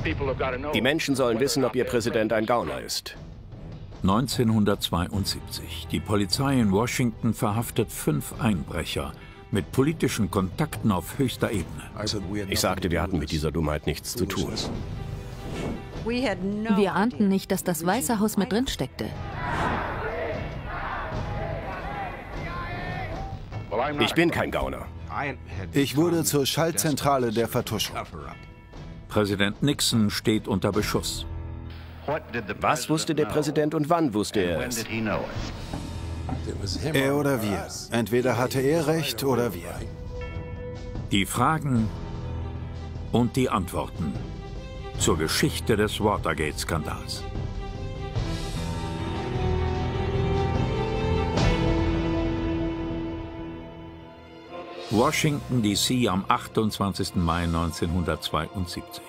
Die Menschen sollen wissen, ob ihr Präsident ein Gauner ist. 1972. Die Polizei in Washington verhaftet 5 Einbrecher mit politischen Kontakten auf höchster Ebene. Ich sagte, wir hatten mit dieser Dummheit nichts zu tun. Wir ahnten nicht, dass das Weiße Haus mit drin steckte. Ich bin kein Gauner. Ich wurde zur Schaltzentrale der Vertuschung. Präsident Nixon steht unter Beschuss. Was wusste der Präsident und wann wusste er es? Er oder wir. Entweder hatte er recht oder wir. Die Fragen und die Antworten zur Geschichte des Watergate-Skandals. Washington, D.C. am 28. Mai 1972.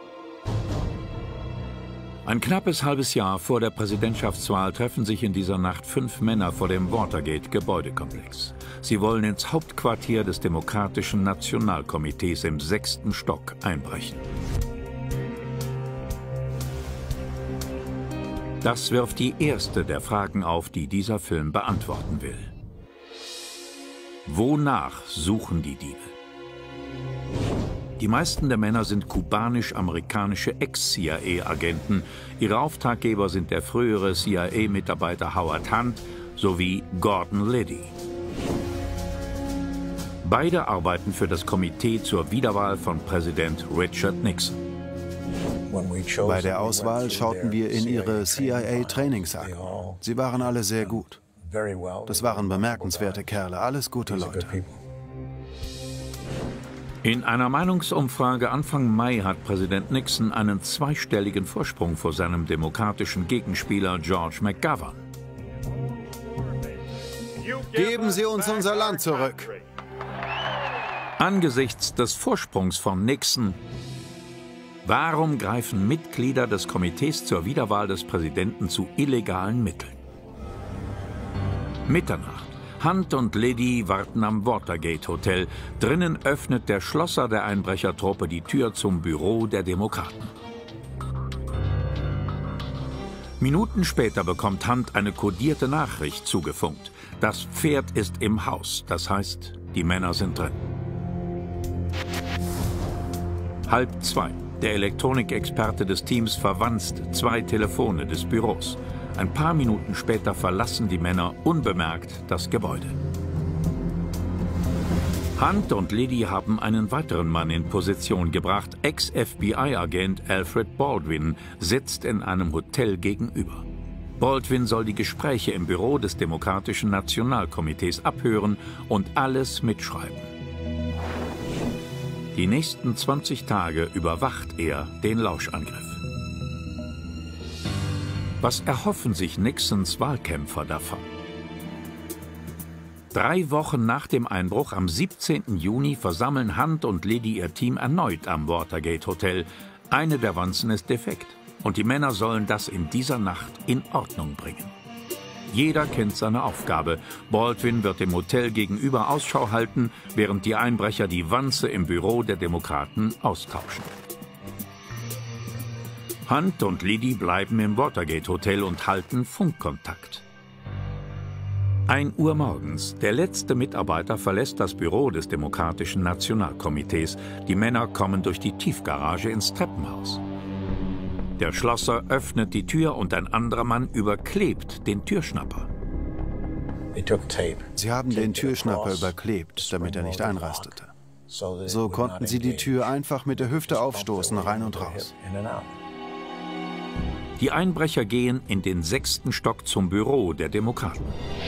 Ein knappes halbes Jahr vor der Präsidentschaftswahl treffen sich in dieser Nacht 5 Männer vor dem Watergate-Gebäudekomplex. Sie wollen ins Hauptquartier des Demokratischen Nationalkomitees im 6. Stock einbrechen. Das wirft die erste der Fragen auf, die dieser Film beantworten will. Wonach suchen die Diebe? Die meisten der Männer sind kubanisch-amerikanische Ex-CIA-Agenten. Ihre Auftraggeber sind der frühere CIA-Mitarbeiter Howard Hunt sowie Gordon Liddy. Beide arbeiten für das Komitee zur Wiederwahl von Präsident Richard Nixon. Bei der Auswahl schauten wir in ihre CIA-Trainingsakten. Sie waren alle sehr gut. Das waren bemerkenswerte Kerle, alles gute Leute. In einer Meinungsumfrage Anfang Mai hat Präsident Nixon einen zweistelligen Vorsprung vor seinem demokratischen Gegenspieler George McGovern. Geben Sie uns unser Land zurück. Angesichts des Vorsprungs von Nixon, warum greifen Mitglieder des Komitees zur Wiederwahl des Präsidenten zu illegalen Mitteln? Mitternacht. Hunt und Liddy warten am Watergate Hotel. Drinnen öffnet der Schlosser der Einbrechertruppe die Tür zum Büro der Demokraten. Minuten später bekommt Hunt eine kodierte Nachricht zugefunkt. Das Pferd ist im Haus, das heißt, die Männer sind drin. 1:30. Der Elektronikexperte des Teams verwanzt 2 Telefone des Büros. Ein paar Minuten später verlassen die Männer unbemerkt das Gebäude. Hunt und Liddy haben einen weiteren Mann in Position gebracht. Ex-FBI-Agent Alfred Baldwin sitzt in einem Hotel gegenüber. Baldwin soll die Gespräche im Büro des Demokratischen Nationalkomitees abhören und alles mitschreiben. Die nächsten 20 Tage überwacht er den Lauschangriff. Was erhoffen sich Nixons Wahlkämpfer davon? 3 Wochen nach dem Einbruch am 17. Juni versammeln Hunt und Liddy ihr Team erneut am Watergate Hotel. Eine der Wanzen ist defekt und die Männer sollen das in dieser Nacht in Ordnung bringen. Jeder kennt seine Aufgabe. Baldwin wird dem Hotel gegenüber Ausschau halten, während die Einbrecher die Wanze im Büro der Demokraten austauschen. Hunt und Liddy bleiben im Watergate Hotel und halten Funkkontakt. 1 Uhr morgens. Der letzte Mitarbeiter verlässt das Büro des Demokratischen Nationalkomitees. Die Männer kommen durch die Tiefgarage ins Treppenhaus. Der Schlosser öffnet die Tür und ein anderer Mann überklebt den Türschnapper. Sie haben den Türschnapper überklebt, damit er nicht einrastete. So konnten sie die Tür einfach mit der Hüfte aufstoßen, rein und raus. Die Einbrecher gehen in den 6. Stock zum Büro der Demokraten.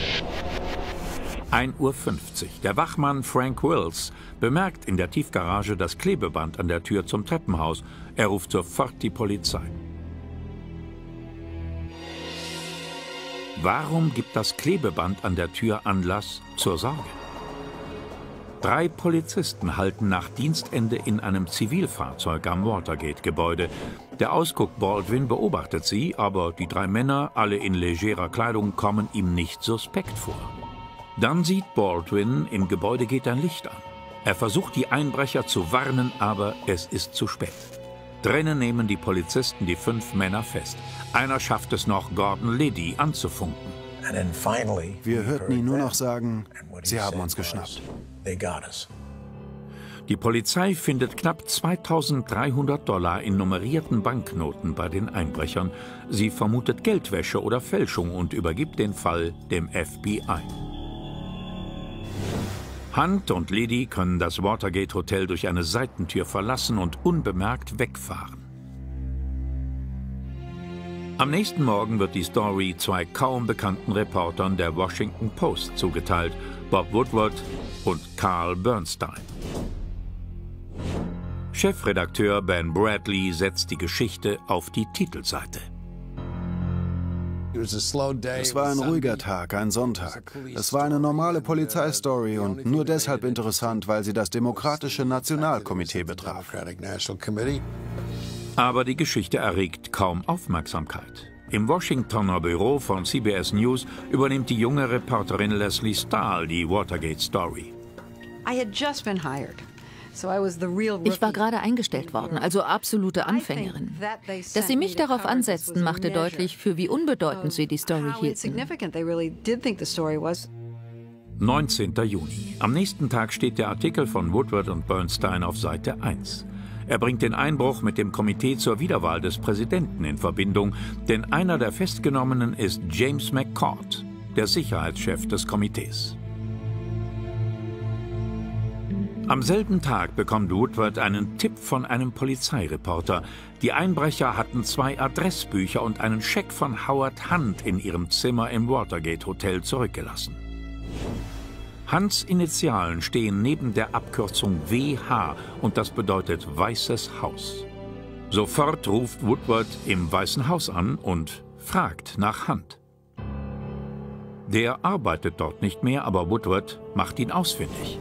1:50 Uhr. Der Wachmann Frank Wills bemerkt in der Tiefgarage das Klebeband an der Tür zum Treppenhaus. Er ruft sofort die Polizei. Warum gibt das Klebeband an der Tür Anlass zur Sorge? 3 Polizisten halten nach Dienstende in einem Zivilfahrzeug am Watergate-Gebäude. Der Ausguck Baldwin beobachtet sie, aber die 3 Männer, alle in legerer Kleidung, kommen ihm nicht suspekt vor. Dann sieht Baldwin, im Gebäude geht ein Licht an. Er versucht, die Einbrecher zu warnen, aber es ist zu spät. Drinnen nehmen die Polizisten die 5 Männer fest. Einer schafft es noch, Gordon Liddy anzufunken. Wir hörten ihn nur noch sagen, sie haben uns geschnappt. Die Polizei findet knapp $2.300 in nummerierten Banknoten bei den Einbrechern. Sie vermutet Geldwäsche oder Fälschung und übergibt den Fall dem FBI. Hunt und Liddy können das Watergate Hotel durch eine Seitentür verlassen und unbemerkt wegfahren. Am nächsten Morgen wird die Story 2 kaum bekannten Reportern der Washington Post zugeteilt, Bob Woodward und Carl Bernstein. Chefredakteur Ben Bradley setzt die Geschichte auf die Titelseite. Es war ein ruhiger Tag, ein Sonntag. Es war eine normale Polizeistory und nur deshalb interessant, weil sie das Demokratische Nationalkomitee betraf. Aber die Geschichte erregt kaum Aufmerksamkeit. Im Washingtoner Büro von CBS News übernimmt die junge Reporterin Leslie Stahl die Watergate-Story. Ich war gerade eingestellt worden, also absolute Anfängerin. Dass sie mich darauf ansetzten, machte deutlich, für wie unbedeutend sie die Story hielten. 19. Juni. Am nächsten Tag steht der Artikel von Woodward und Bernstein auf Seite 1. Er bringt den Einbruch mit dem Komitee zur Wiederwahl des Präsidenten in Verbindung, denn einer der Festgenommenen ist James McCord, der Sicherheitschef des Komitees. Am selben Tag bekommt Woodward einen Tipp von einem Polizeireporter. Die Einbrecher hatten 2 Adressbücher und einen Scheck von Howard Hunt in ihrem Zimmer im Watergate Hotel zurückgelassen. Hunts Initialen stehen neben der Abkürzung WH und das bedeutet Weißes Haus. Sofort ruft Woodward im Weißen Haus an und fragt nach Hunt. Der arbeitet dort nicht mehr, aber Woodward macht ihn ausfindig.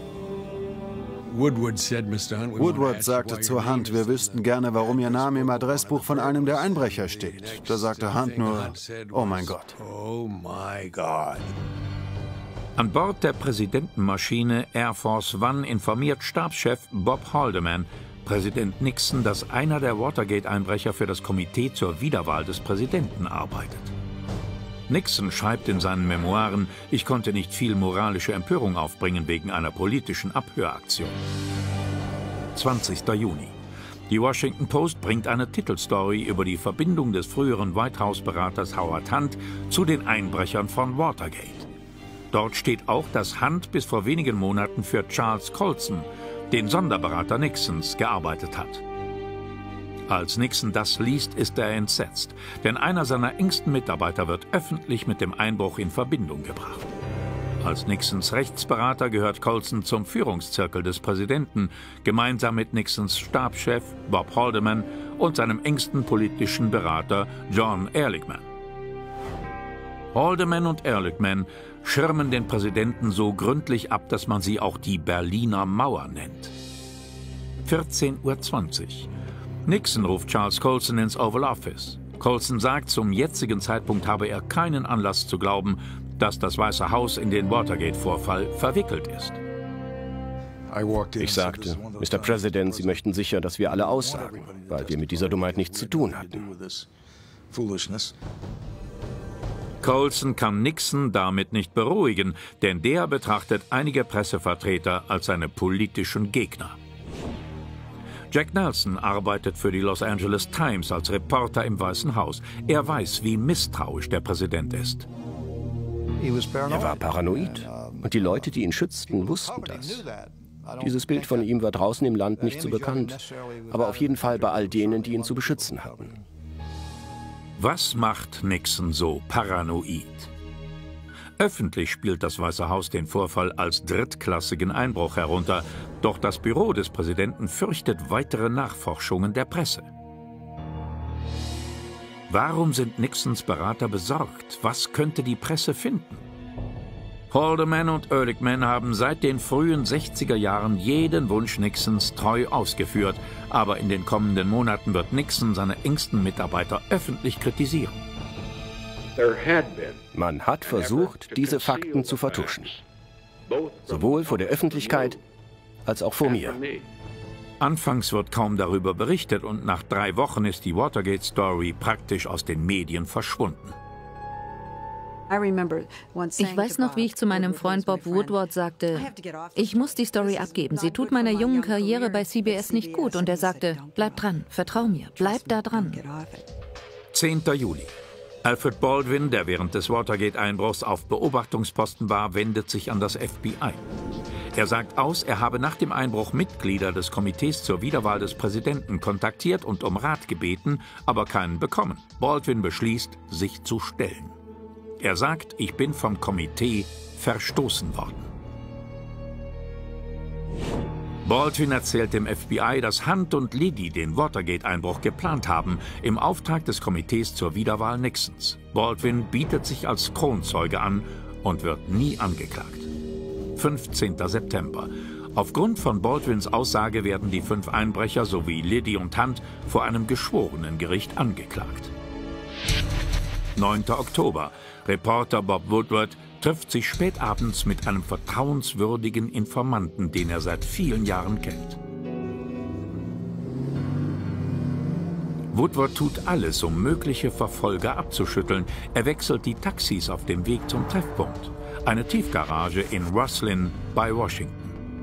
Woodward sagte zu Hunt, wir wüssten gerne, warum Ihr Name im Adressbuch von einem der Einbrecher steht. Da sagte Hunt nur, oh mein Gott. An Bord der Präsidentenmaschine Air Force One informiert Stabschef Bob Haldeman Präsident Nixon, dass einer der Watergate-Einbrecher für das Komitee zur Wiederwahl des Präsidenten arbeitet. Nixon schreibt in seinen Memoiren, ich konnte nicht viel moralische Empörung aufbringen wegen einer politischen Abhöraktion. 20. Juni. Die Washington Post bringt eine Titelstory über die Verbindung des früheren White House-Beraters Howard Hunt zu den Einbrechern von Watergate. Dort steht auch, dass Hunt bis vor wenigen Monaten für Charles Colson, den Sonderberater Nixons, gearbeitet hat. Als Nixon das liest, ist er entsetzt, denn einer seiner engsten Mitarbeiter wird öffentlich mit dem Einbruch in Verbindung gebracht. Als Nixons Rechtsberater gehört Colson zum Führungszirkel des Präsidenten, gemeinsam mit Nixons Stabschef Bob Haldeman und seinem engsten politischen Berater John Ehrlichman. Haldeman und Ehrlichman schirmen den Präsidenten so gründlich ab, dass man sie auch die Berliner Mauer nennt. 14:20 Uhr. Nixon ruft Charles Colson ins Oval Office. Colson sagt, zum jetzigen Zeitpunkt habe er keinen Anlass zu glauben, dass das Weiße Haus in den Watergate-Vorfall verwickelt ist. Ich sagte, Mr. President, Sie möchten sicher, dass wir alle aussagen, weil wir mit dieser Dummheit nichts zu tun hatten. Colson kann Nixon damit nicht beruhigen, denn der betrachtet einige Pressevertreter als seine politischen Gegner. Jack Nelson arbeitet für die Los Angeles Times als Reporter im Weißen Haus. Er weiß, wie misstrauisch der Präsident ist. Er war paranoid und die Leute, die ihn schützten, wussten das. Dieses Bild von ihm war draußen im Land nicht so bekannt, aber auf jeden Fall bei all denen, die ihn zu beschützen hatten. Was macht Nixon so paranoid? Öffentlich spielt das Weiße Haus den Vorfall als drittklassigen Einbruch herunter, doch das Büro des Präsidenten fürchtet weitere Nachforschungen der Presse. Warum sind Nixons Berater besorgt? Was könnte die Presse finden? Haldeman und Ehrlichman haben seit den frühen 60er Jahren jeden Wunsch Nixons treu ausgeführt, aber in den kommenden Monaten wird Nixon seine engsten Mitarbeiter öffentlich kritisieren. Man hat versucht, diese Fakten zu vertuschen. Sowohl vor der Öffentlichkeit als auch vor mir. Anfangs wird kaum darüber berichtet und nach 3 Wochen ist die Watergate-Story praktisch aus den Medien verschwunden. Ich weiß noch, wie ich zu meinem Freund Bob Woodward sagte, ich muss die Story abgeben, sie tut meiner jungen Karriere bei CBS nicht gut. Und er sagte, bleib dran, vertrau mir, bleib da dran. 10. Juli. Alfred Baldwin, der während des Watergate-Einbruchs auf Beobachtungsposten war, wendet sich an das FBI. Er sagt aus, er habe nach dem Einbruch Mitglieder des Komitees zur Wiederwahl des Präsidenten kontaktiert und um Rat gebeten, aber keinen bekommen. Baldwin beschließt, sich zu stellen. Er sagt, ich bin vom Komitee verstoßen worden. Baldwin erzählt dem FBI, dass Hunt und Liddy den Watergate-Einbruch geplant haben, im Auftrag des Komitees zur Wiederwahl Nixons. Baldwin bietet sich als Kronzeuge an und wird nie angeklagt. 15. September. Aufgrund von Baldwins Aussage werden die 5 Einbrecher sowie Liddy und Hunt vor einem Geschworenengericht angeklagt. 9. Oktober. Reporter Bob Woodward trifft sich spätabends mit einem vertrauenswürdigen Informanten, den er seit vielen Jahren kennt. Woodward tut alles, um mögliche Verfolger abzuschütteln. Er wechselt die Taxis auf dem Weg zum Treffpunkt, eine Tiefgarage in Roslyn bei Washington.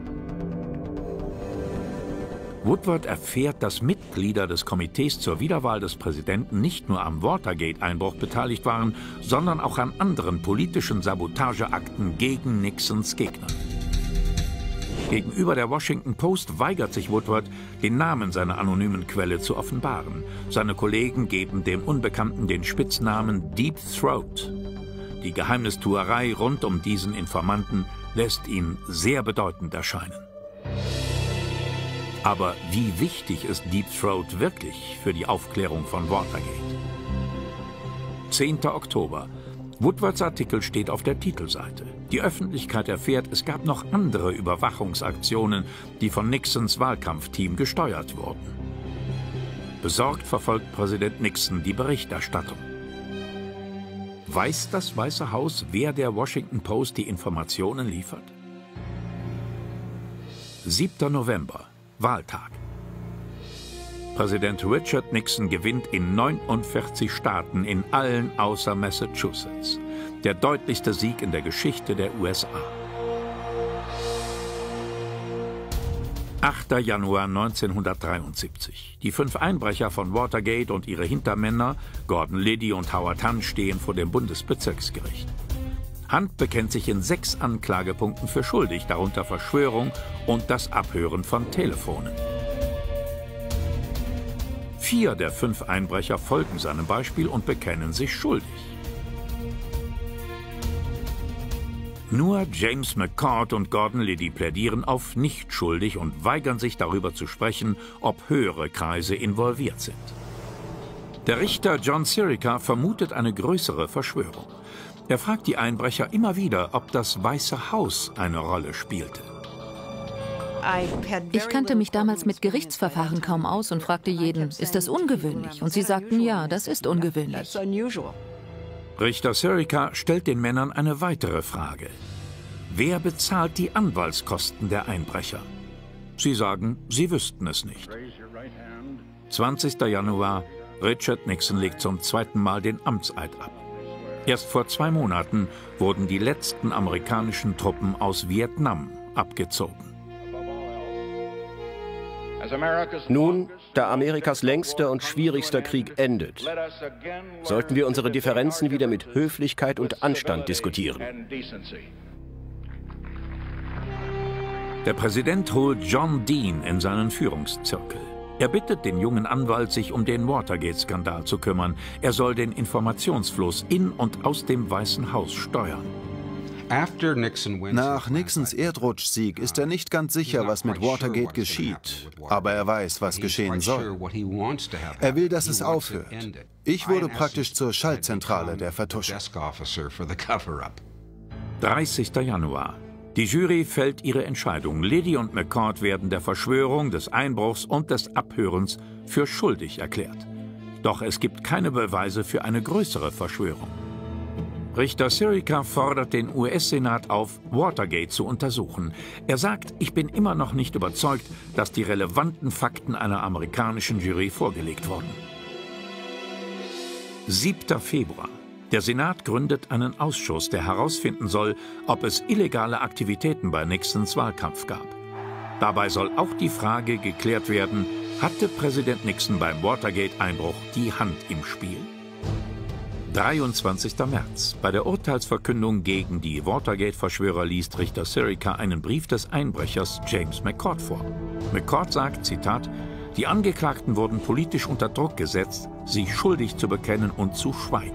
Woodward erfährt, dass Mitglieder des Komitees zur Wiederwahl des Präsidenten nicht nur am Watergate-Einbruch beteiligt waren, sondern auch an anderen politischen Sabotageakten gegen Nixons Gegner. Gegenüber der Washington Post weigert sich Woodward, den Namen seiner anonymen Quelle zu offenbaren. Seine Kollegen geben dem Unbekannten den Spitznamen Deep Throat. Die Geheimnistuerei rund um diesen Informanten lässt ihn sehr bedeutend erscheinen. Aber wie wichtig ist Deep Throat wirklich für die Aufklärung von Watergate? 10. Oktober. Woodwards Artikel steht auf der Titelseite. Die Öffentlichkeit erfährt, es gab noch andere Überwachungsaktionen, die von Nixons Wahlkampfteam gesteuert wurden. Besorgt verfolgt Präsident Nixon die Berichterstattung. Weiß das Weiße Haus, wer der Washington Post die Informationen liefert? 7. November. Wahltag. Präsident Richard Nixon gewinnt in 49 Staaten, in allen außer Massachusetts. Der deutlichste Sieg in der Geschichte der USA. 8. Januar 1973. Die 5 Einbrecher von Watergate und ihre Hintermänner, Gordon Liddy und Howard Hunt, stehen vor dem Bundesbezirksgericht. Hunt bekennt sich in 6 Anklagepunkten für schuldig, darunter Verschwörung und das Abhören von Telefonen. 4 der 5 Einbrecher folgen seinem Beispiel und bekennen sich schuldig. Nur James McCord und Gordon Liddy plädieren auf nicht schuldig und weigern sich darüber zu sprechen, ob höhere Kreise involviert sind. Der Richter John Sirica vermutet eine größere Verschwörung. Er fragt die Einbrecher immer wieder, ob das Weiße Haus eine Rolle spielte. Ich kannte mich damals mit Gerichtsverfahren kaum aus und fragte jeden, ist das ungewöhnlich? Und sie sagten, ja, das ist ungewöhnlich. Richter Sirica stellt den Männern eine weitere Frage. Wer bezahlt die Anwaltskosten der Einbrecher? Sie sagen, sie wüssten es nicht. 20. Januar, Richard Nixon legt zum 2. Mal den Amtseid ab. Erst vor 2 Monaten wurden die letzten amerikanischen Truppen aus Vietnam abgezogen. Nun, da Amerikas längster und schwierigster Krieg endet, sollten wir unsere Differenzen wieder mit Höflichkeit und Anstand diskutieren. Der Präsident holt John Dean in seinen Führungszirkel. Er bittet den jungen Anwalt, sich um den Watergate-Skandal zu kümmern. Er soll den Informationsfluss in und aus dem Weißen Haus steuern. Nach Nixons Erdrutschsieg ist er nicht ganz sicher, was mit Watergate geschieht. Aber er weiß, was geschehen soll. Er will, dass es aufhört. Ich wurde praktisch zur Schaltzentrale der Vertuschung. 30. Januar. Die Jury fällt ihre Entscheidung. Liddy und McCord werden der Verschwörung, des Einbruchs und des Abhörens für schuldig erklärt. Doch es gibt keine Beweise für eine größere Verschwörung. Richter Sirica fordert den US-Senat auf, Watergate zu untersuchen. Er sagt, ich bin immer noch nicht überzeugt, dass die relevanten Fakten einer amerikanischen Jury vorgelegt wurden. 7. Februar. Der Senat gründet einen Ausschuss, der herausfinden soll, ob es illegale Aktivitäten bei Nixons Wahlkampf gab. Dabei soll auch die Frage geklärt werden, hatte Präsident Nixon beim Watergate-Einbruch die Hand im Spiel? 23. März. Bei der Urteilsverkündung gegen die Watergate-Verschwörer liest Richter Sirica einen Brief des Einbrechers James McCord vor. McCord sagt, Zitat, die Angeklagten wurden politisch unter Druck gesetzt, sich schuldig zu bekennen und zu schweigen.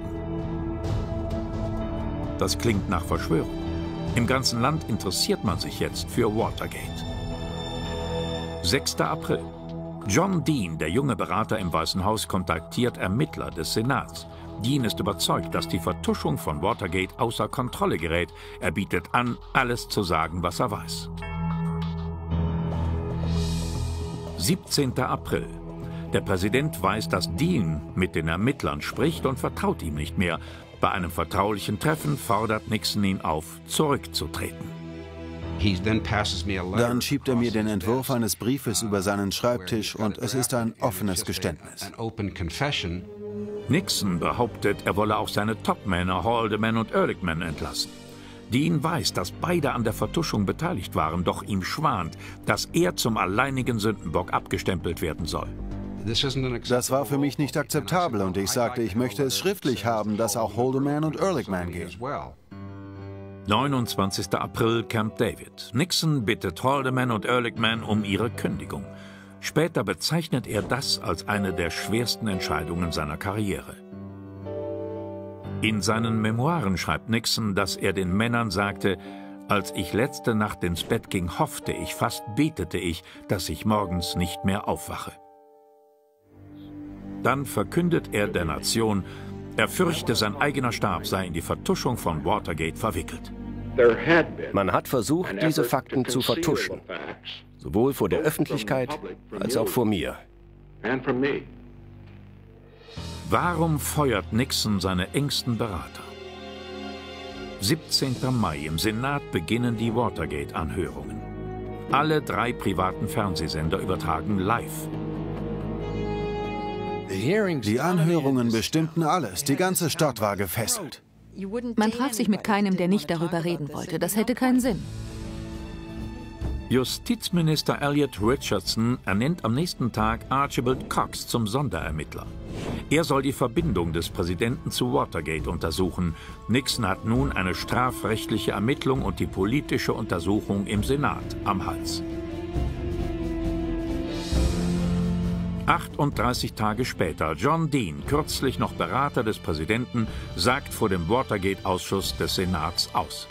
Das klingt nach Verschwörung. Im ganzen Land interessiert man sich jetzt für Watergate. 6. April. John Dean, der junge Berater im Weißen Haus, kontaktiert Ermittler des Senats. Dean ist überzeugt, dass die Vertuschung von Watergate außer Kontrolle gerät. Er bietet an, alles zu sagen, was er weiß. 17. April. Der Präsident weiß, dass Dean mit den Ermittlern spricht und vertraut ihm nicht mehr. Bei einem vertraulichen Treffen fordert Nixon ihn auf, zurückzutreten. Dann schiebt er mir den Entwurf eines Briefes über seinen Schreibtisch und es ist ein offenes Geständnis. Nixon behauptet, er wolle auch seine Topmänner Haldeman und Ehrlichman entlassen. Dean weiß, dass beide an der Vertuschung beteiligt waren, doch ihm schwant, dass er zum alleinigen Sündenbock abgestempelt werden soll. Das war für mich nicht akzeptabel und ich sagte, ich möchte es schriftlich haben, dass auch Haldeman und Ehrlichman gehen. 29. April, Camp David. Nixon bittet Haldeman und Ehrlichman um ihre Kündigung. Später bezeichnet er das als eine der schwersten Entscheidungen seiner Karriere. In seinen Memoiren schreibt Nixon, dass er den Männern sagte, als ich letzte Nacht ins Bett ging, hoffte ich, fast betete ich, dass ich morgens nicht mehr aufwache. Dann verkündet er der Nation, er fürchte, sein eigener Stab sei in die Vertuschung von Watergate verwickelt. Man hat versucht, diese Fakten zu vertuschen, sowohl vor der Öffentlichkeit als auch vor mir. Warum feuert Nixon seine engsten Berater? 17. Mai. Im Senat beginnen die Watergate-Anhörungen. Alle 3 privaten Fernsehsender übertragen live. Die Anhörungen bestimmten alles. Die ganze Stadt war gefesselt. Man traf sich mit keinem, der nicht darüber reden wollte. Das hätte keinen Sinn. Justizminister Elliot Richardson ernennt am nächsten Tag Archibald Cox zum Sonderermittler. Er soll die Verbindung des Präsidenten zu Watergate untersuchen. Nixon hat nun eine strafrechtliche Ermittlung und die politische Untersuchung im Senat am Hals. 38 Tage später, John Dean, kürzlich noch Berater des Präsidenten, sagt vor dem Watergate-Ausschuss des Senats aus.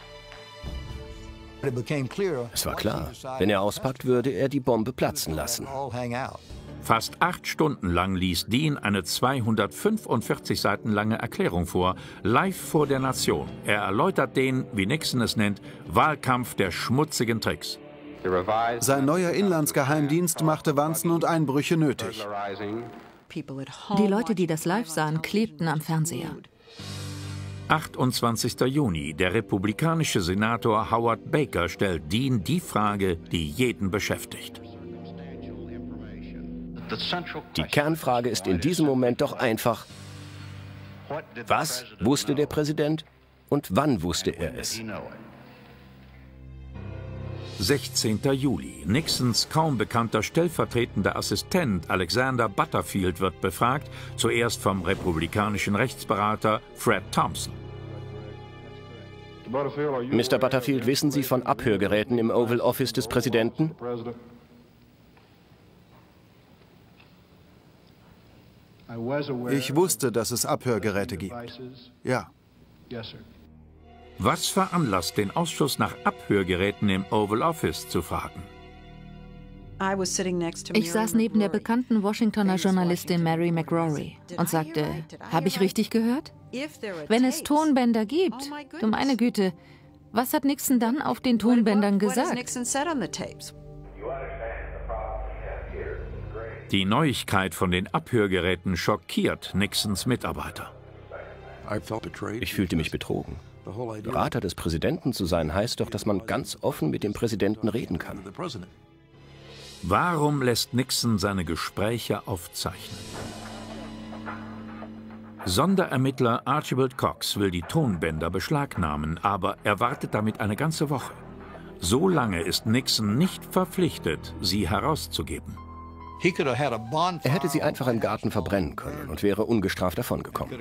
Es war klar, wenn er auspackt, würde er die Bombe platzen lassen. Fast 8 Stunden lang ließ Dean eine 245 Seiten lange Erklärung vor, live vor der Nation. Er erläutert den, wie Nixon es nennt, Wahlkampf der schmutzigen Tricks. Sein neuer Inlandsgeheimdienst machte Wanzen und Einbrüche nötig. Die Leute, die das live sahen, klebten am Fernseher. 28. Juni. Der republikanische Senator Howard Baker stellt Dean die Frage, die jeden beschäftigt. Die Kernfrage ist in diesem Moment doch einfach: Was wusste der Präsident und wann wusste er es? 16. Juli. Nixons kaum bekannter stellvertretender Assistent Alexander Butterfield wird befragt, zuerst vom republikanischen Rechtsberater Fred Thompson. Mr. Butterfield, wissen Sie von Abhörgeräten im Oval Office des Präsidenten? Ich wusste, dass es Abhörgeräte gibt. Ja. Was veranlasst den Ausschuss nach Abhörgeräten im Oval Office zu fragen? Ich saß neben der bekannten Washingtoner Journalistin Mary McRory und sagte, habe ich richtig gehört? Wenn es Tonbänder gibt, du meine Güte, was hat Nixon dann auf den Tonbändern gesagt? Die Neuigkeit von den Abhörgeräten schockiert Nixons Mitarbeiter. Ich fühlte mich betrogen. Berater des Präsidenten zu sein, heißt doch, dass man ganz offen mit dem Präsidenten reden kann. Warum lässt Nixon seine Gespräche aufzeichnen? Sonderermittler Archibald Cox will die Tonbänder beschlagnahmen, aber er wartet damit eine ganze Woche. So lange ist Nixon nicht verpflichtet, sie herauszugeben. Er hätte sie einfach im Garten verbrennen können und wäre ungestraft davongekommen.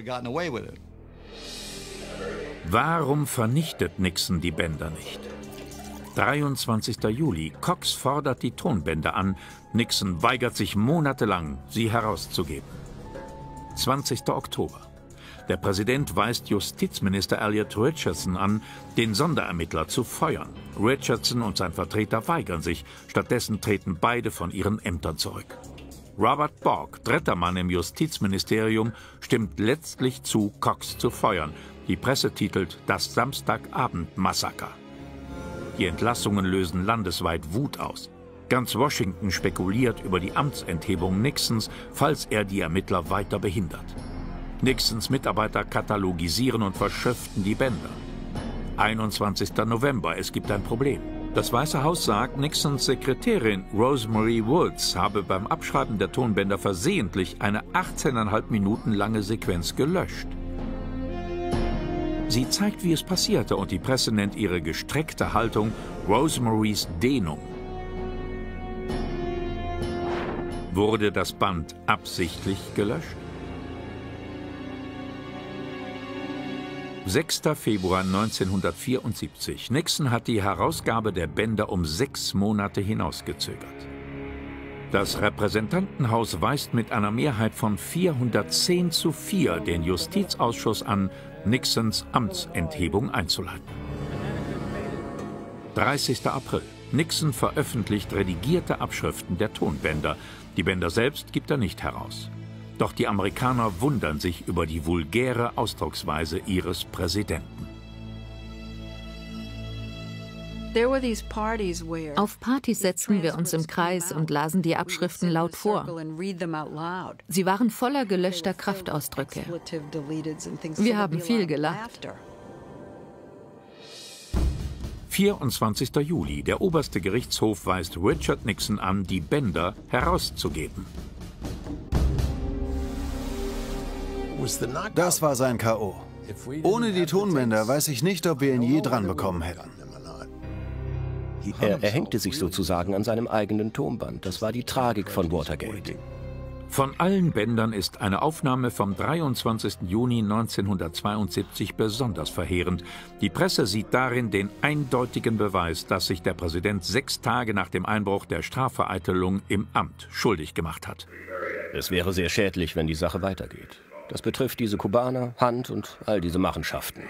Warum vernichtet Nixon die Bänder nicht? 23. Juli. Cox fordert die Tonbänder an. Nixon weigert sich monatelang, sie herauszugeben. 20. Oktober. Der Präsident weist Justizminister Elliot Richardson an, den Sonderermittler zu feuern. Richardson und sein Vertreter weigern sich. Stattdessen treten beide von ihren Ämtern zurück. Robert Bork, dritter Mann im Justizministerium, stimmt letztlich zu, Cox zu feuern. Die Presse titelt „Das Samstagabend-Massaker". Die Entlassungen lösen landesweit Wut aus. Ganz Washington spekuliert über die Amtsenthebung Nixons, falls er die Ermittler weiter behindert. Nixons Mitarbeiter katalogisieren und verschöften die Bänder. 21. November, es gibt ein Problem. Das Weiße Haus sagt, Nixons Sekretärin Rosemary Woods habe beim Abschreiben der Tonbänder versehentlich eine 18,5 Minuten lange Sequenz gelöscht. Sie zeigt, wie es passierte, und die Presse nennt ihre gestreckte Haltung Rosemarys Dehnung. Wurde das Band absichtlich gelöscht? 6. Februar 1974. Nixon hat die Herausgabe der Bänder um 6 Monate hinausgezögert. Das Repräsentantenhaus weist mit einer Mehrheit von 410:4 den Justizausschuss an, Nixons Amtsenthebung einzuleiten. 30. April. Nixon veröffentlicht redigierte Abschriften der Tonbänder. Die Bänder selbst gibt er nicht heraus. Doch die Amerikaner wundern sich über die vulgäre Ausdrucksweise ihres Präsidenten. Auf Partys setzten wir uns im Kreis und lasen die Abschriften laut vor. Sie waren voller gelöschter Kraftausdrücke. Wir haben viel gelacht. 24. Juli. Der oberste Gerichtshof weist Richard Nixon an, die Bänder herauszugeben. Das war sein K.O. Ohne die Tonbänder weiß ich nicht, ob wir ihn je dran bekommen hätten. Er hängte sich sozusagen an seinem eigenen Tonband. Das war die Tragik von Watergate. Von allen Bändern ist eine Aufnahme vom 23. Juni 1972 besonders verheerend. Die Presse sieht darin den eindeutigen Beweis, dass sich der Präsident 6 Tage nach dem Einbruch der Strafvereitelung im Amt schuldig gemacht hat. Es wäre sehr schädlich, wenn die Sache weitergeht. Das betrifft diese Kubaner, Hunt und all diese Machenschaften.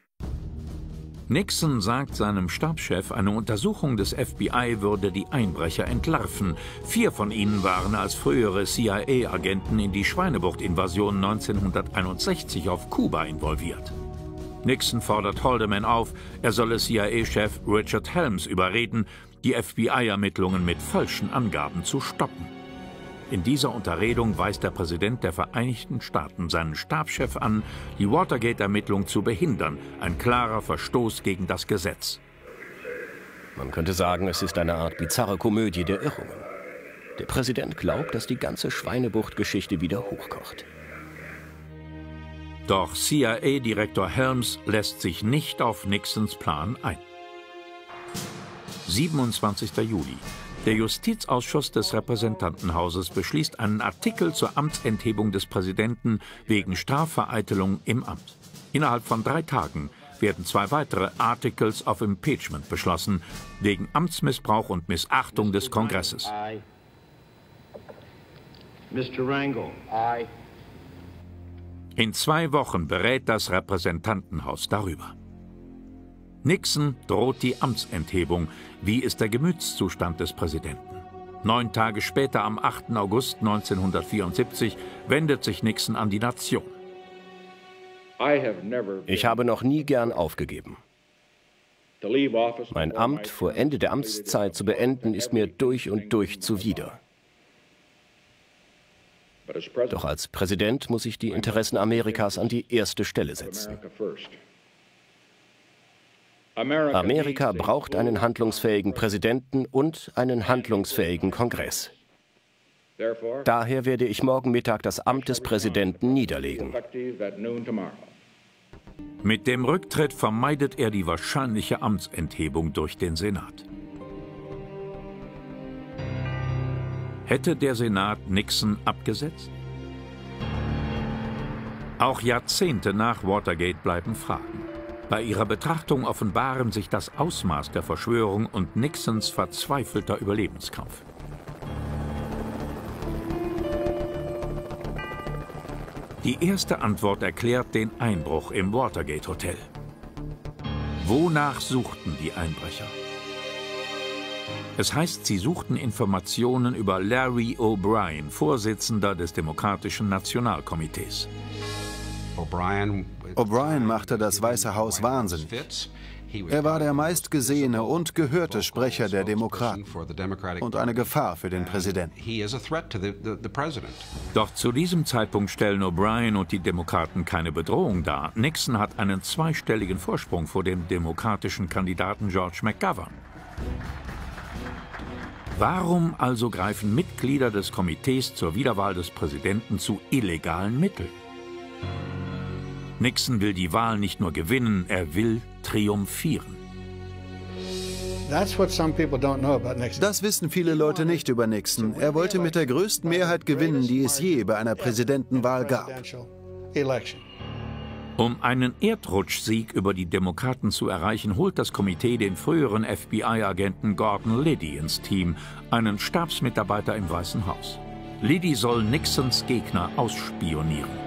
Nixon sagt seinem Stabschef, eine Untersuchung des FBI würde die Einbrecher entlarven. 4 von ihnen waren als frühere CIA-Agenten in die Schweinebucht-Invasion 1961 auf Kuba involviert. Nixon fordert Haldeman auf, er solle CIA-Chef Richard Helms überreden, die FBI-Ermittlungen mit falschen Angaben zu stoppen. In dieser Unterredung weist der Präsident der Vereinigten Staaten seinen Stabschef an, die Watergate-Ermittlung zu behindern, ein klarer Verstoß gegen das Gesetz. Man könnte sagen, es ist eine Art bizarre Komödie der Irrungen. Der Präsident glaubt, dass die ganze Schweinebucht-Geschichte wieder hochkocht. Doch CIA-Direktor Helms lässt sich nicht auf Nixons Plan ein. 27. Juli. Der Justizausschuss des Repräsentantenhauses beschließt einen Artikel zur Amtsenthebung des Präsidenten wegen Strafvereitelung im Amt. Innerhalb von 3 Tagen werden 2 weitere Articles of Impeachment beschlossen, wegen Amtsmissbrauch und Missachtung des Kongresses. Mr. Rangel, aye. In 2 Wochen berät das Repräsentantenhaus darüber. Nixon droht die Amtsenthebung. Wie ist der Gemütszustand des Präsidenten? 9 Tage später, am 8. August 1974, wendet sich Nixon an die Nation. Ich habe noch nie gern aufgegeben. Mein Amt vor Ende der Amtszeit zu beenden, ist mir durch und durch zuwider. Doch als Präsident muss ich die Interessen Amerikas an die erste Stelle setzen. Amerika braucht einen handlungsfähigen Präsidenten und einen handlungsfähigen Kongress. Daher werde ich morgen Mittag das Amt des Präsidenten niederlegen. Mit dem Rücktritt vermeidet er die wahrscheinliche Amtsenthebung durch den Senat. Hätte der Senat Nixon abgesetzt? Auch Jahrzehnte nach Watergate bleiben Fragen. Bei ihrer Betrachtung offenbaren sich das Ausmaß der Verschwörung und Nixons verzweifelter Überlebenskampf. Die erste Antwort erklärt den Einbruch im Watergate Hotel. Wonach suchten die Einbrecher? Es heißt, sie suchten Informationen über Larry O'Brien, Vorsitzender des Demokratischen Nationalkomitees. O'Brien machte das Weiße Haus wahnsinnig. Er war der meistgesehene und gehörte Sprecher der Demokraten und eine Gefahr für den Präsidenten. Doch zu diesem Zeitpunkt stellen O'Brien und die Demokraten keine Bedrohung dar. Nixon hat einen zweistelligen Vorsprung vor dem demokratischen Kandidaten George McGovern. Warum also greifen Mitglieder des Komitees zur Wiederwahl des Präsidenten zu illegalen Mitteln? Nixon will die Wahl nicht nur gewinnen, er will triumphieren. Das wissen viele Leute nicht über Nixon. Er wollte mit der größten Mehrheit gewinnen, die es je bei einer Präsidentenwahl gab. Um einen Erdrutschsieg über die Demokraten zu erreichen, holt das Komitee den früheren FBI-Agenten Gordon Liddy ins Team, einen Stabsmitarbeiter im Weißen Haus. Liddy soll Nixons Gegner ausspionieren.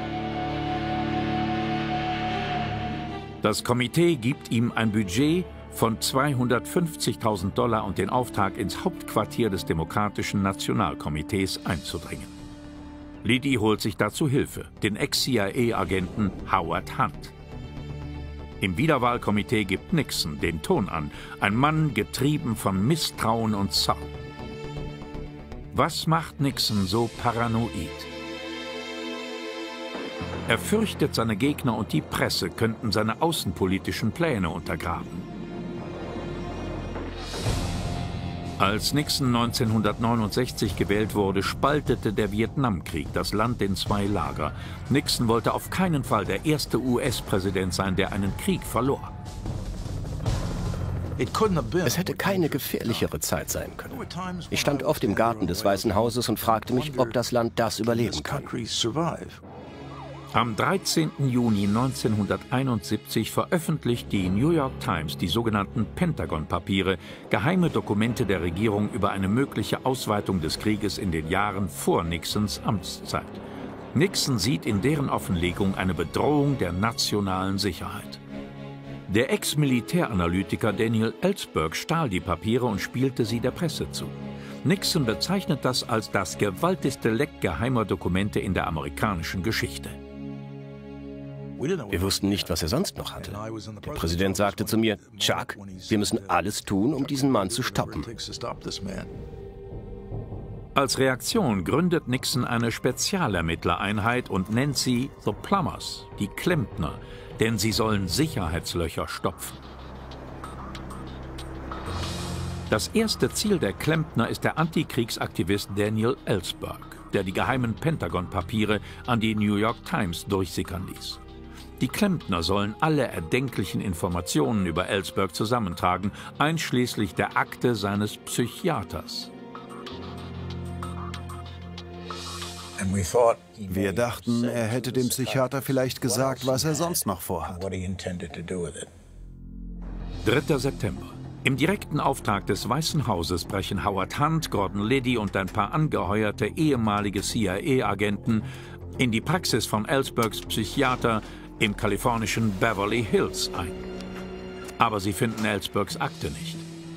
Das Komitee gibt ihm ein Budget von $250.000 und den Auftrag, ins Hauptquartier des Demokratischen Nationalkomitees einzudringen. Liddy holt sich dazu Hilfe, den Ex-CIA-Agenten Howard Hunt. Im Wiederwahlkomitee gibt Nixon den Ton an, ein Mann getrieben von Misstrauen und Zorn. Was macht Nixon so paranoid? Er fürchtet, seine Gegner und die Presse könnten seine außenpolitischen Pläne untergraben. Als Nixon 1969 gewählt wurde, spaltete der Vietnamkrieg das Land in zwei Lager. Nixon wollte auf keinen Fall der erste US-Präsident sein, der einen Krieg verlor. Es hätte keine gefährlichere Zeit sein können. Ich stand oft im Garten des Weißen Hauses und fragte mich, ob das Land das überleben kann. Am 13. Juni 1971 veröffentlicht die New York Times die sogenannten Pentagon-Papiere, geheime Dokumente der Regierung über eine mögliche Ausweitung des Krieges in den Jahren vor Nixons Amtszeit. Nixon sieht in deren Offenlegung eine Bedrohung der nationalen Sicherheit. Der Ex-Militäranalytiker Daniel Ellsberg stahl die Papiere und spielte sie der Presse zu. Nixon bezeichnet das als das gewaltigste Leck geheimer Dokumente in der amerikanischen Geschichte. Wir wussten nicht, was er sonst noch hatte. Der Präsident sagte zu mir, Chuck, wir müssen alles tun, um diesen Mann zu stoppen. Als Reaktion gründet Nixon eine Spezialermittlereinheit und nennt sie The Plumbers, die Klempner, denn sie sollen Sicherheitslöcher stopfen. Das erste Ziel der Klempner ist der Antikriegsaktivist Daniel Ellsberg, der die geheimen Pentagon-Papiere an die New York Times durchsickern ließ. Die Klempner sollen alle erdenklichen Informationen über Ellsberg zusammentragen, einschließlich der Akte seines Psychiaters. Wir dachten, er hätte dem Psychiater vielleicht gesagt, was er sonst noch vorhat. 3. September. Im direkten Auftrag des Weißen Hauses brechen Howard Hunt, Gordon Liddy und ein paar angeheuerte ehemalige CIA-Agenten in die Praxis von Ellsbergs Psychiater im kalifornischen Beverly Hills ein. Aber sie finden Ellsbergs Akte nicht.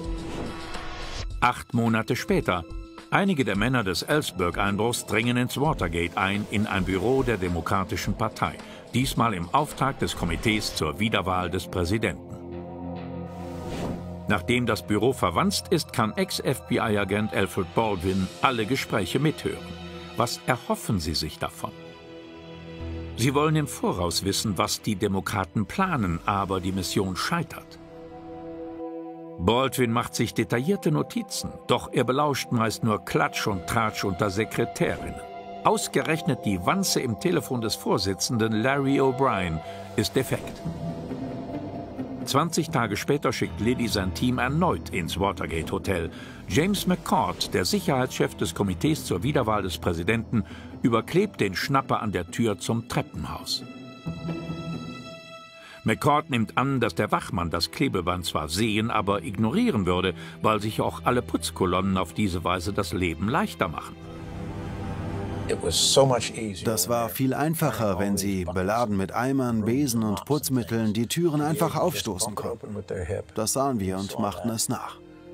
8 Monate später. Einige der Männer des Ellsberg-Einbruchs dringen ins Watergate ein, in ein Büro der Demokratischen Partei. Diesmal im Auftrag des Komitees zur Wiederwahl des Präsidenten. Nachdem das Büro verwanzt ist, kann Ex-FBI-Agent Alfred Baldwin alle Gespräche mithören. Was erhoffen sie sich davon? Sie wollen im Voraus wissen, was die Demokraten planen, aber die Mission scheitert. Baldwin macht sich detaillierte Notizen, doch er belauscht meist nur Klatsch und Tratsch unter Sekretärinnen. Ausgerechnet die Wanze im Telefon des Vorsitzenden Larry O'Brien ist defekt. 20 Tage später schickt Liddy sein Team erneut ins Watergate Hotel. James McCord, der Sicherheitschef des Komitees zur Wiederwahl des Präsidenten, überklebt den Schnapper an der Tür zum Treppenhaus. McCord nimmt an, dass der Wachmann das Klebeband zwar sehen, aber ignorieren würde, weil sich auch alle Putzkolonnen auf diese Weise das Leben leichter machen. Das war viel einfacher, wenn sie, beladen mit Eimern, Besen und Putzmitteln, die Türen einfach aufstoßen konnten. Das sahen wir und machten es nach.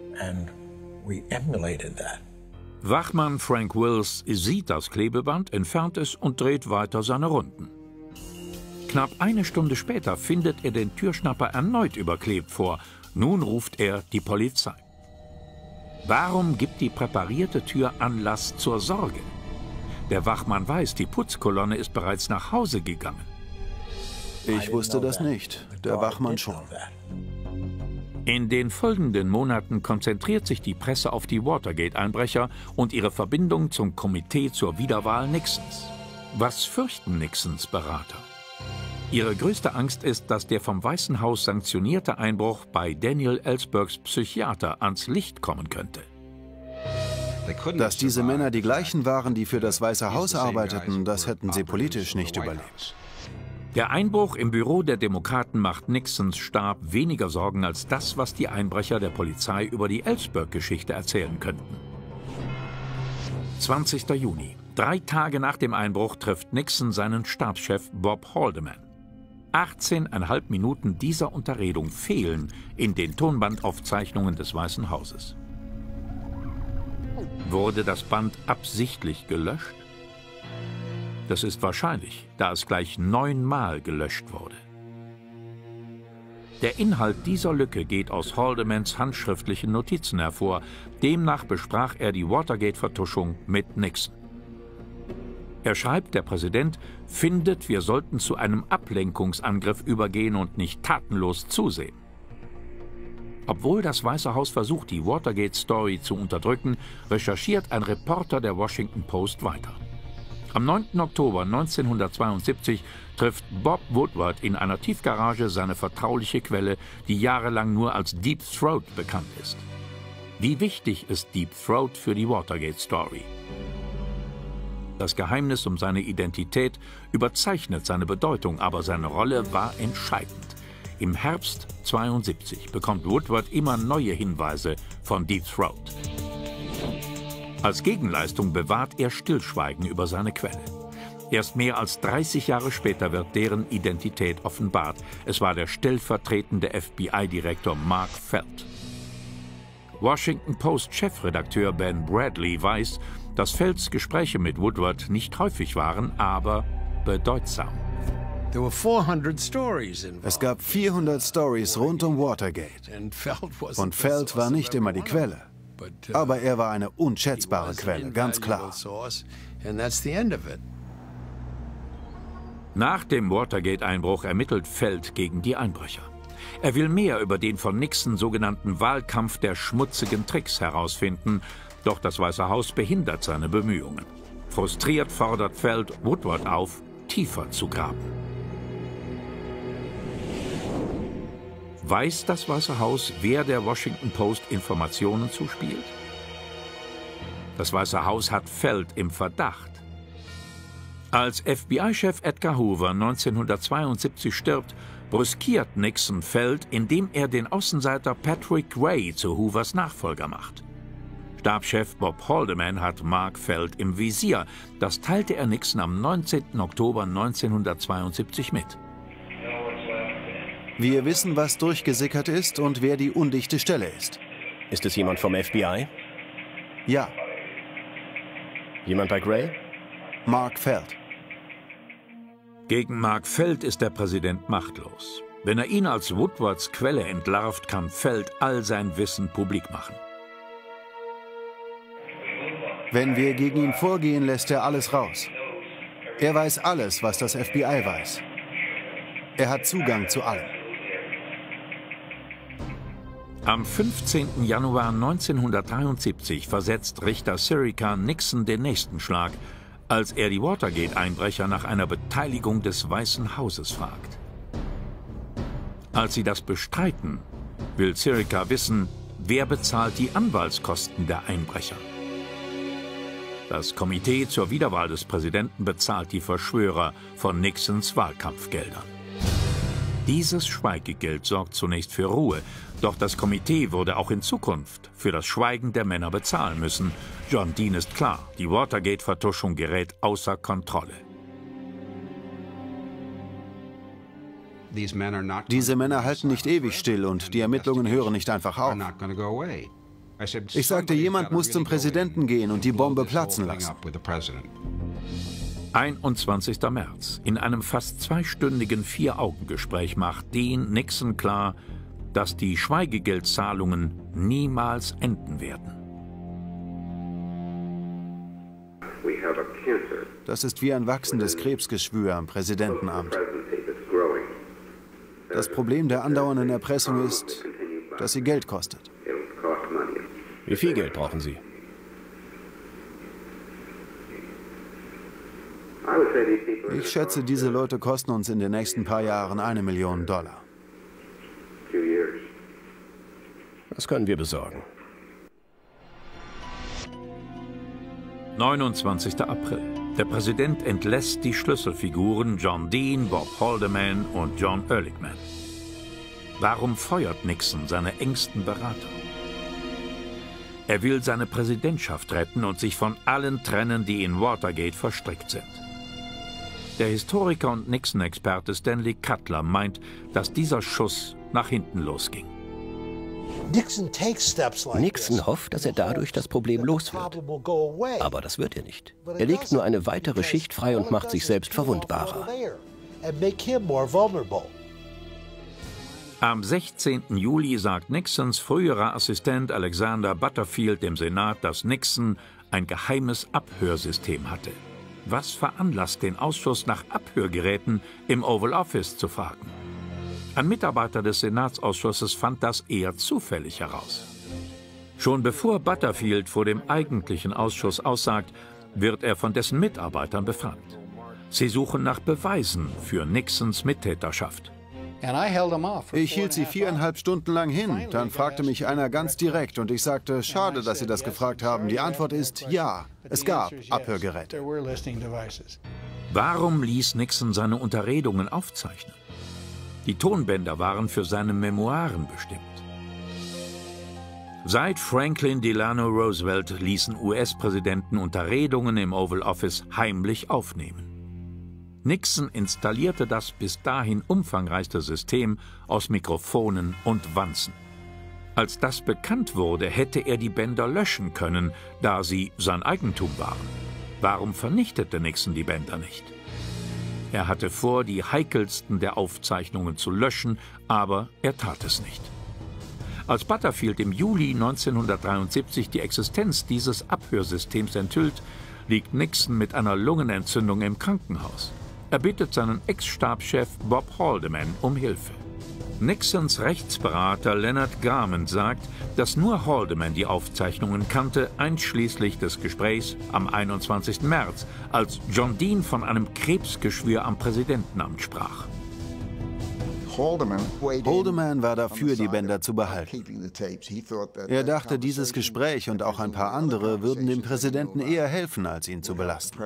Wachmann Frank Wills sieht das Klebeband, entfernt es und dreht weiter seine Runden. Knapp eine Stunde später findet er den Türschnapper erneut überklebt vor. Nun ruft er die Polizei. Warum gibt die präparierte Tür Anlass zur Sorge? Der Wachmann weiß, die Putzkolonne ist bereits nach Hause gegangen. Ich wusste das nicht, der Wachmann schon. In den folgenden Monaten konzentriert sich die Presse auf die Watergate-Einbrecher und ihre Verbindung zum Komitee zur Wiederwahl Nixons. Was fürchten Nixons Berater? Ihre größte Angst ist, dass der vom Weißen Haus sanktionierte Einbruch bei Daniel Ellsbergs Psychiater ans Licht kommen könnte. Dass diese Männer die gleichen waren, die für das Weiße Haus arbeiteten, das hätten sie politisch nicht überlebt. Der Einbruch im Büro der Demokraten macht Nixons Stab weniger Sorgen als das, was die Einbrecher der Polizei über die Ellsberg-Geschichte erzählen könnten. 20. Juni. 3 Tage nach dem Einbruch trifft Nixon seinen Stabschef Bob Haldeman. 18,5 Minuten dieser Unterredung fehlen in den Tonbandaufzeichnungen des Weißen Hauses. Wurde das Band absichtlich gelöscht? Das ist wahrscheinlich, da es gleich 9-mal gelöscht wurde. Der Inhalt dieser Lücke geht aus Haldemans handschriftlichen Notizen hervor. Demnach besprach er die Watergate-Vertuschung mit Nixon. Er schreibt, der Präsident findet, wir sollten zu einem Ablenkungsangriff übergehen und nicht tatenlos zusehen. Obwohl das Weiße Haus versucht, die Watergate-Story zu unterdrücken, recherchiert ein Reporter der Washington Post weiter. Am 9. Oktober 1972 trifft Bob Woodward in einer Tiefgarage seine vertrauliche Quelle, die jahrelang nur als Deep Throat bekannt ist. Wie wichtig ist Deep Throat für die Watergate-Story? Das Geheimnis um seine Identität überzeichnet seine Bedeutung, aber seine Rolle war entscheidend. Im Herbst 1972 bekommt Woodward immer neue Hinweise von Deep Throat. Als Gegenleistung bewahrt er Stillschweigen über seine Quelle. Erst mehr als 30 Jahre später wird deren Identität offenbart. Es war der stellvertretende FBI-Direktor Mark Felt. Washington Post-Chefredakteur Ben Bradley weiß, dass Felts Gespräche mit Woodward nicht häufig waren, aber bedeutsam. Es gab 400 Stories rund um Watergate. Und Felt war nicht immer die Quelle. Aber er war eine unschätzbare Quelle, ganz klar. Nach dem Watergate-Einbruch ermittelt Felt gegen die Einbrecher. Er will mehr über den von Nixon sogenannten Wahlkampf der schmutzigen Tricks herausfinden, doch das Weiße Haus behindert seine Bemühungen. Frustriert fordert Felt Woodward auf, tiefer zu graben. Weiß das Weiße Haus, wer der Washington Post Informationen zuspielt? Das Weiße Haus hat Felt im Verdacht. Als FBI-Chef Edgar Hoover 1972 stirbt, brüskiert Nixon Felt, indem er den Außenseiter Patrick Gray zu Hoovers Nachfolger macht. Stabschef Bob Haldeman hat Mark Felt im Visier. Das teilte er Nixon am 19. Oktober 1972 mit. Wir wissen, was durchgesickert ist und wer die undichte Stelle ist. Ist es jemand vom FBI? Ja. Jemand bei Gray? Mark Felt. Gegen Mark Felt ist der Präsident machtlos. Wenn er ihn als Woodwards Quelle entlarvt, kann Felt all sein Wissen publik machen. Wenn wir gegen ihn vorgehen, lässt er alles raus. Er weiß alles, was das FBI weiß. Er hat Zugang zu allem. Am 15. Januar 1973 versetzt Richter Sirica Nixon den nächsten Schlag, als er die Watergate-Einbrecher nach einer Beteiligung des Weißen Hauses fragt. Als sie das bestreiten, will Sirica wissen, wer bezahlt die Anwaltskosten der Einbrecher. Das Komitee zur Wiederwahl des Präsidenten bezahlt die Verschwörer von Nixons Wahlkampfgeldern. Dieses Schweigegeld sorgt zunächst für Ruhe, doch das Komitee würde auch in Zukunft für das Schweigen der Männer bezahlen müssen. John Dean ist klar, die Watergate-Vertuschung gerät außer Kontrolle. Diese Männer halten nicht ewig still und die Ermittlungen hören nicht einfach auf. Ich sagte, jemand muss zum Präsidenten gehen und die Bombe platzen lassen. 21. März. In einem fast zweistündigen Vier-Augen-Gespräch macht Dean Nixon klar, dass die Schweigegeldzahlungen niemals enden werden. Das ist wie ein wachsendes Krebsgeschwür am Präsidentenamt. Das Problem der andauernden Erpressung ist, dass sie Geld kostet. Wie viel Geld brauchen Sie? Ich schätze, diese Leute kosten uns in den nächsten paar Jahren $1 Million. Das können wir besorgen. 29. April. Der Präsident entlässt die Schlüsselfiguren John Dean, Bob Haldeman und John Ehrlichman. Warum feuert Nixon seine engsten Berater? Er will seine Präsidentschaft retten und sich von allen trennen, die in Watergate verstrickt sind. Der Historiker und Nixon-Experte Stanley Cutler meint, dass dieser Schuss nach hinten losging. Nixon hofft, dass er dadurch das Problem los wird. Aber das wird er nicht. Er legt nur eine weitere Schicht frei und macht sich selbst verwundbarer. Am 16. Juli sagt Nixons früherer Assistent Alexander Butterfield dem Senat, dass Nixon ein geheimes Abhörsystem hatte. Was veranlasst den Ausschuss, nach Abhörgeräten im Oval Office zu fragen? Ein Mitarbeiter des Senatsausschusses fand das eher zufällig heraus. Schon bevor Butterfield vor dem eigentlichen Ausschuss aussagt, wird er von dessen Mitarbeitern befragt. Sie suchen nach Beweisen für Nixons Mittäterschaft. Ich hielt sie 4,5 Stunden lang hin. Dann fragte mich einer ganz direkt und ich sagte, schade, dass Sie das gefragt haben. Die Antwort ist ja, es gab Abhörgeräte. Warum ließ Nixon seine Unterredungen aufzeichnen? Die Tonbänder waren für seine Memoiren bestimmt. Seit Franklin Delano Roosevelt ließen US-Präsidenten Unterredungen im Oval Office heimlich aufnehmen. Nixon installierte das bis dahin umfangreichste System aus Mikrofonen und Wanzen. Als das bekannt wurde, hätte er die Bänder löschen können, da sie sein Eigentum waren. Warum vernichtete Nixon die Bänder nicht? Er hatte vor, die heikelsten der Aufzeichnungen zu löschen, aber er tat es nicht. Als Butterfield im Juli 1973 die Existenz dieses Abhörsystems enthüllt, liegt Nixon mit einer Lungenentzündung im Krankenhaus. Er bittet seinen Ex-Stabschef Bob Haldeman um Hilfe. Nixons Rechtsberater Leonard Garment sagt, dass nur Haldeman die Aufzeichnungen kannte, einschließlich des Gesprächs am 21. März, als John Dean von einem Krebsgeschwür am Präsidentenamt sprach. Haldeman war dafür, die Bänder zu behalten. Er dachte, dieses Gespräch und auch ein paar andere würden dem Präsidenten eher helfen, als ihn zu belasten.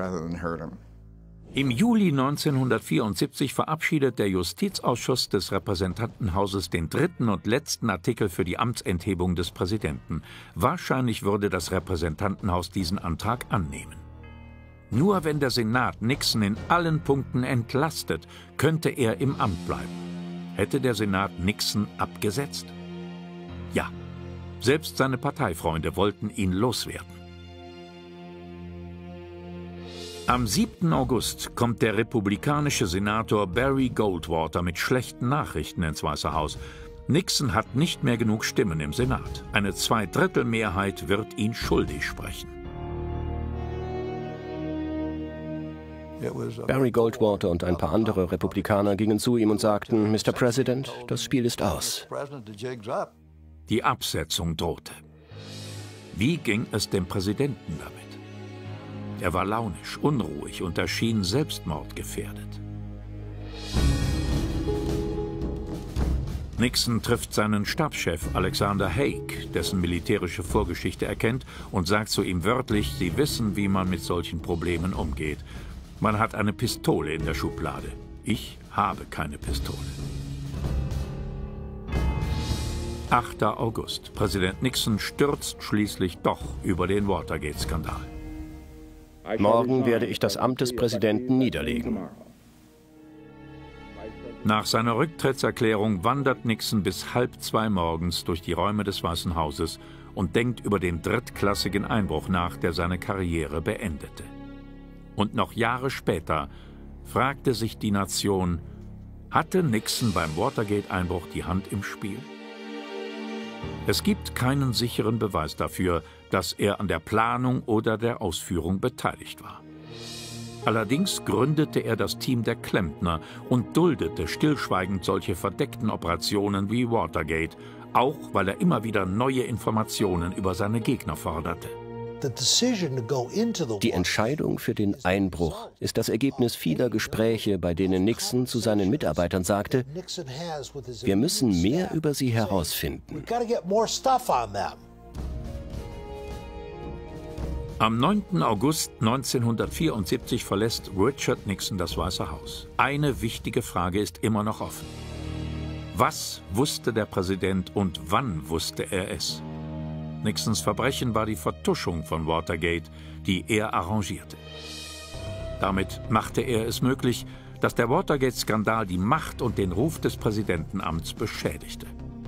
Im Juli 1974 verabschiedet der Justizausschuss des Repräsentantenhauses den dritten und letzten Artikel für die Amtsenthebung des Präsidenten. Wahrscheinlich würde das Repräsentantenhaus diesen Antrag annehmen. Nur wenn der Senat Nixon in allen Punkten entlastet, könnte er im Amt bleiben. Hätte der Senat Nixon abgesetzt? Ja, selbst seine Parteifreunde wollten ihn loswerden. Am 7. August kommt der republikanische Senator Barry Goldwater mit schlechten Nachrichten ins Weiße Haus. Nixon hat nicht mehr genug Stimmen im Senat. Eine Zweidrittelmehrheit wird ihn schuldig sprechen. Barry Goldwater und ein paar andere Republikaner gingen zu ihm und sagten, Mr. President, das Spiel ist aus. Die Absetzung drohte. Wie ging es dem Präsidenten damit? Er war launisch, unruhig und erschien selbstmordgefährdet. Nixon trifft seinen Stabschef Alexander Haig, dessen militärische Vorgeschichte er kennt, und sagt zu ihm wörtlich, sie wissen, wie man mit solchen Problemen umgeht. Man hat eine Pistole in der Schublade. Ich habe keine Pistole. 8. August. Präsident Nixon stürzt schließlich doch über den Watergate-Skandal. Morgen werde ich das Amt des Präsidenten niederlegen. Nach seiner Rücktrittserklärung wandert Nixon bis 1:30 morgens durch die Räume des Weißen Hauses und denkt über den drittklassigen Einbruch nach, der seine Karriere beendete. Und noch Jahre später fragte sich die Nation, hatte Nixon beim Watergate-Einbruch die Hand im Spiel? Es gibt keinen sicheren Beweis dafür, dass er an der Planung oder der Ausführung beteiligt war. Allerdings gründete er das Team der Klempner und duldete stillschweigend solche verdeckten Operationen wie Watergate, auch weil er immer wieder neue Informationen über seine Gegner forderte. Die Entscheidung für den Einbruch ist das Ergebnis vieler Gespräche, bei denen Nixon zu seinen Mitarbeitern sagte, wir müssen mehr über sie herausfinden. Am 9. August 1974 verlässt Richard Nixon das Weiße Haus. Eine wichtige Frage ist immer noch offen. Was wusste der Präsident und wann wusste er es? Nixons Verbrechen war die Vertuschung von Watergate, die er arrangierte. Damit machte er es möglich, dass der Watergate-Skandal die Macht und den Ruf des Präsidentenamts beschädigte.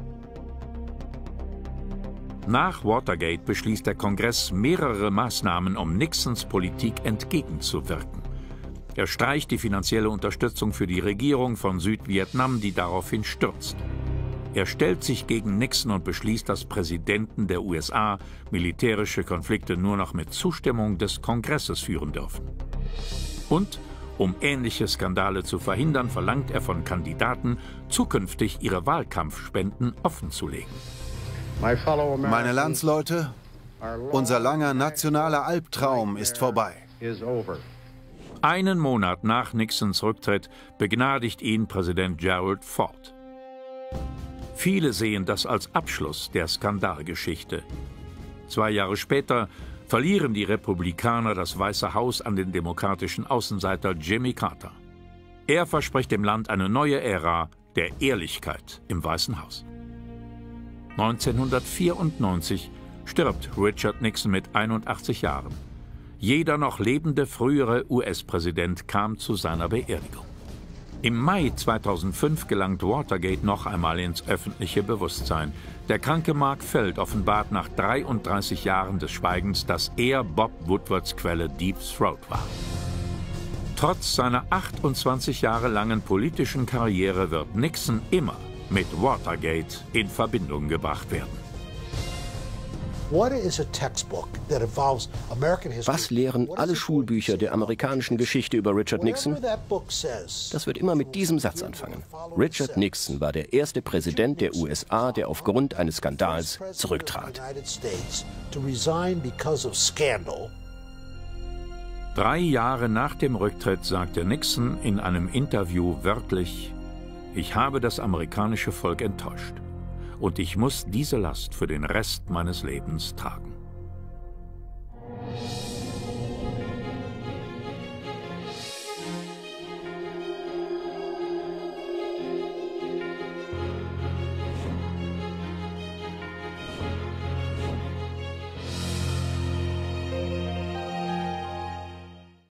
Nach Watergate beschließt der Kongress mehrere Maßnahmen, um Nixons Politik entgegenzuwirken. Er streicht die finanzielle Unterstützung für die Regierung von Südvietnam, die daraufhin stürzt. Er stellt sich gegen Nixon und beschließt, dass Präsidenten der USA militärische Konflikte nur noch mit Zustimmung des Kongresses führen dürfen. Und, um ähnliche Skandale zu verhindern, verlangt er von Kandidaten, zukünftig ihre Wahlkampfspenden offenzulegen. Meine Landsleute, unser langer nationaler Albtraum ist vorbei. Einen Monat nach Nixons Rücktritt begnadigt ihn Präsident Gerald Ford. Viele sehen das als Abschluss der Skandalgeschichte. 2 Jahre später verlieren die Republikaner das Weiße Haus an den demokratischen Außenseiter Jimmy Carter. Er verspricht dem Land eine neue Ära der Ehrlichkeit im Weißen Haus. 1994 stirbt Richard Nixon mit 81 Jahren. Jeder noch lebende frühere US-Präsident kam zu seiner Beerdigung. Im Mai 2005 gelangt Watergate noch einmal ins öffentliche Bewusstsein. Der kranke Mark Feld offenbart nach 33 Jahren des Schweigens, dass er Bob Woodwards Quelle Deep Throat war. Trotz seiner 28 Jahre langen politischen Karriere wird Nixon immer mit Watergate in Verbindung gebracht werden. Was lehren alle Schulbücher der amerikanischen Geschichte über Richard Nixon? Das wird immer mit diesem Satz anfangen. Richard Nixon war der erste Präsident der USA, der aufgrund eines Skandals zurücktrat. 3 Jahre nach dem Rücktritt sagte Nixon in einem Interview wörtlich: Ich habe das amerikanische Volk enttäuscht. Und ich muss diese Last für den Rest meines Lebens tragen.